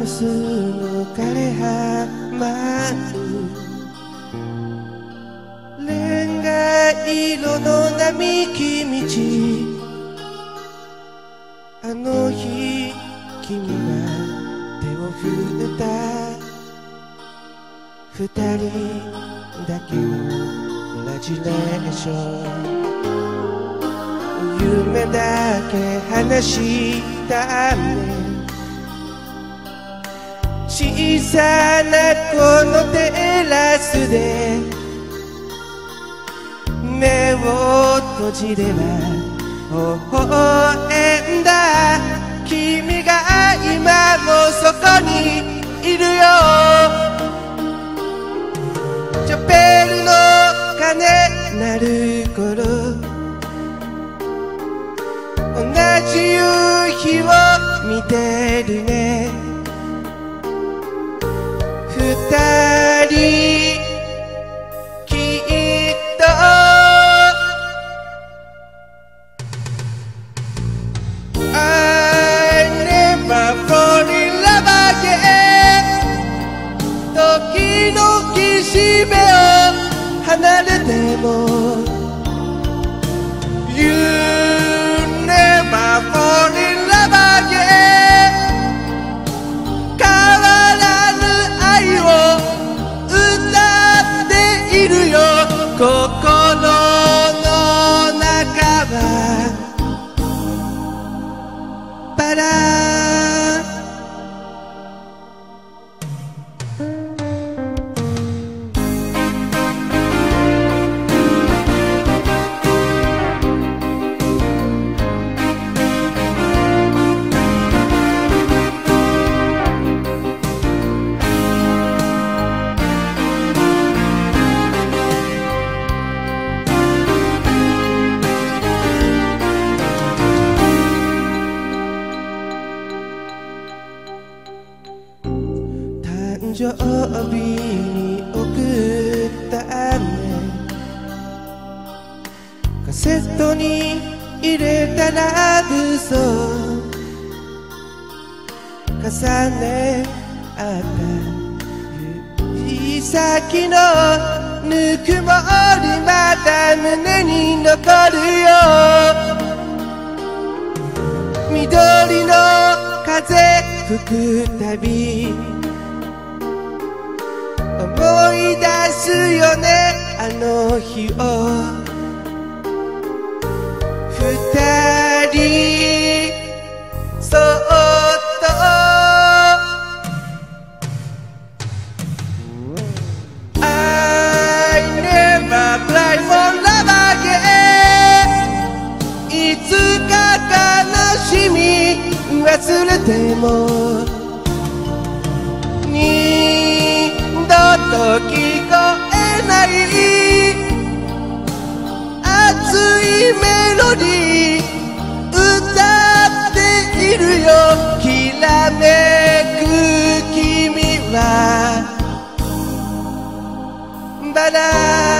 ムスの枯葉舞うレンガ色の並木道、あの日君は手を振った二人だけのラジレーション、夢だけ話したね。小さなこのテラスで目を閉じれば微笑んだ君が今もそこにいるよ。チャペルの鐘鳴る頃、同じ夕日を見てるね。二人きっとI never fall in love again。 時の岸辺を離れても You never fall in love again。 変わらぬ愛を歌っているよ。心の中はバラ。誕生日に送ったね。カセットに入れたラブソング重ね合った指先のぬくもりまだ胸に残るよ。緑の風吹くたび思い出すよね、あの日を。二人そっとI never cry for love again。 いつか悲しみ忘れてもと聞こえない熱いメロディー歌っているよ。きらめく君はバラ。